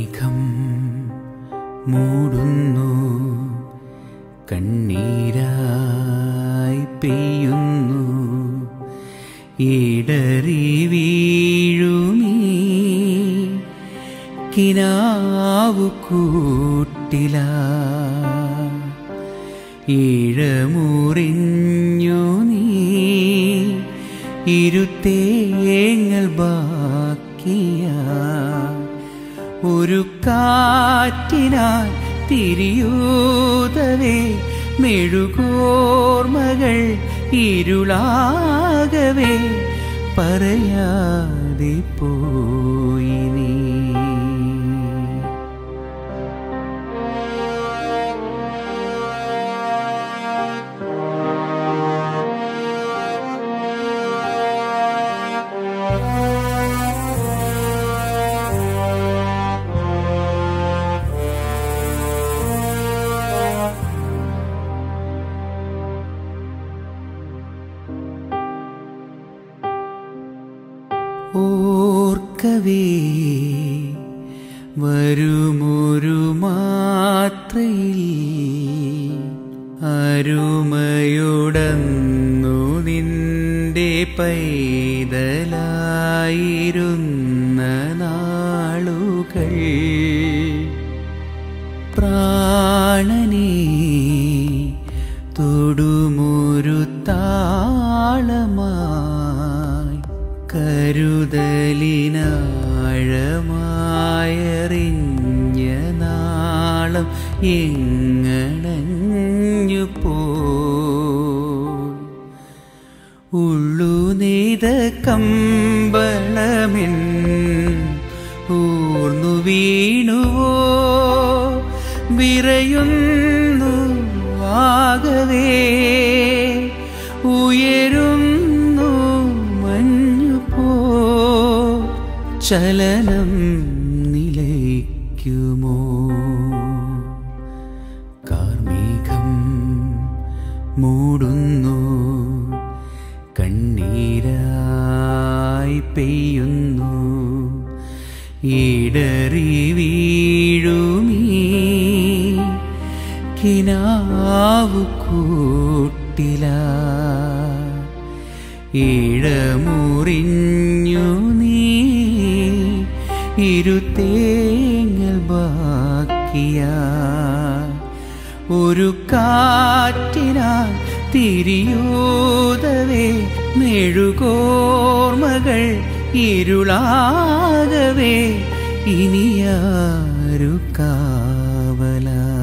കാർമേഘം മൂടുന്നു, കണ്ണീരായി പെയ്യുന്നു, ഇടറി വീഴുമീ കിനാവു കൂട്ടില, ഇഴമുറിഞ്ഞു നീ ഇരുത്തേങ്ങൾ ബാക്കിയ, ഒരു കാറ്റിനാൽ തിരിയൂതവേ മെഴുകോർമകൾ ഇരുളാകവേ പറയാതെ പോയി നീ. ഓർക്കവേ വരുമൊരു മാത്രയിൽ അരുമയുടന്നു നിന്റെ പൈതലായിരുന്ന നാളുകൾ, പ്രാണനെ തൊടുമൊരു താളമായി കരുതലിനാഴമായറിഞ്ഞ നാളം എങ്ങണഞ്ഞു പോയി. ഉള്ളു നെയ്ത കമ്പളമെൻ ഊർന്നു വീണുവോ, വിറയുന്നു ആകവേ ഉയരുന്നു മഞ്ഞുപോ, ചലനം നിലയ്ക്കുമോ. കാർമേഘം മൂടുന്നു, കണ്ണീരായി പെയ്യുന്നു, ഇടറി വീഴുമീ കിനാവു കൂട്ടില, ഇഴമുറിഞ്ഞു നീ ഇരുത്തേങ്ങൾ ബാക്കിയ, ഒരു കാറ്റിനാൽ തിരിയൂതവേ മെഴുകോർമകൾ ഇരുളാകവേ ഇനിയാരു കാവല.